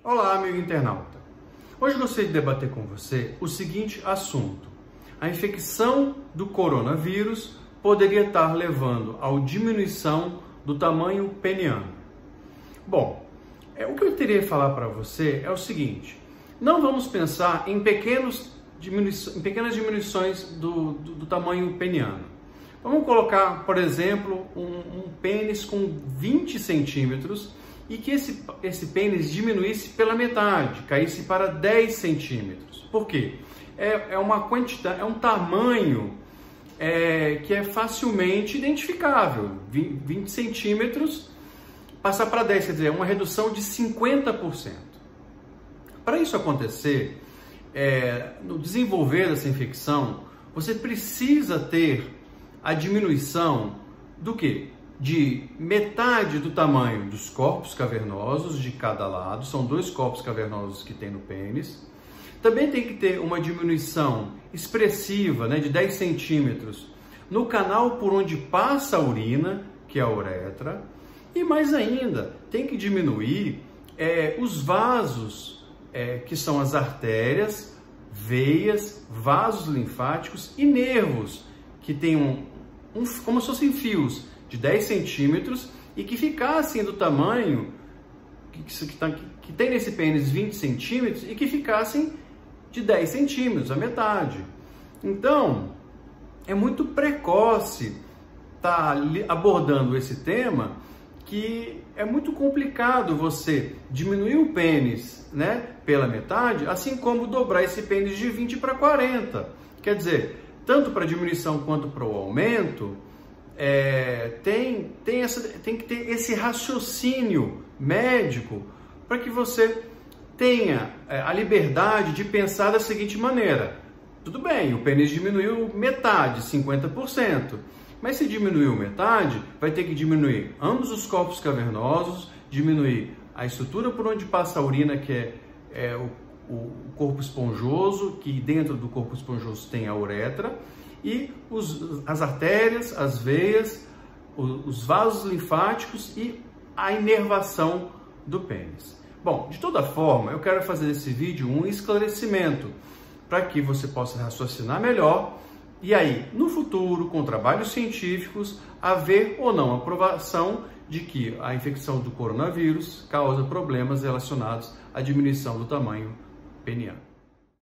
Olá, amigo internauta. Hoje gostaria de debater com você o seguinte assunto. A infecção do coronavírus poderia estar levando à diminuição do tamanho peniano. Bom, o que eu teria que falar para você é o seguinte. Não vamos pensar em pequenas diminuições do tamanho peniano. Vamos colocar, por exemplo, um pênis com 20 centímetros e que esse pênis diminuísse pela metade, caísse para 10 centímetros. Por quê? É uma quantidade, é um tamanho que é facilmente identificável. 20 centímetros passar para 10, quer dizer, é uma redução de 50%. Para isso acontecer, no desenvolver dessa infecção, você precisa ter a diminuição do quê? De metade do tamanho dos corpos cavernosos de cada lado, são 2 corpos cavernosos que tem no pênis. Também tem que ter uma diminuição expressiva, de 10 centímetros no canal por onde passa a urina, que é a uretra. E mais ainda, tem que diminuir os vasos, que são as artérias, veias, vasos linfáticos e nervos, que tem como se fossem fios de 10 centímetros e que ficassem do tamanho que tem nesse pênis 20 centímetros e que ficassem de 10 centímetros, a metade. Então, é muito precoce estar abordando esse tema, que é muito complicado você diminuir o pênis pela metade, assim como dobrar esse pênis de 20 para 40. Quer dizer, tanto para a diminuição quanto para o aumento, tem que ter esse raciocínio médico para que você tenha a liberdade de pensar da seguinte maneira. Tudo bem, o pênis diminuiu metade, 50%, mas se diminuiu metade, vai ter que diminuir ambos os corpos cavernosos, diminuir a estrutura por onde passa a urina, que é o corpo esponjoso, que dentro do corpo esponjoso tem a uretra, e as artérias, as veias, os vasos linfáticos e a inervação do pênis. Bom, de toda forma, eu quero fazer desse vídeo um esclarecimento para que você possa raciocinar melhor e aí, no futuro, com trabalhos científicos, haver ou não aprovação de que a infecção do coronavírus causa problemas relacionados à diminuição do tamanho peniano.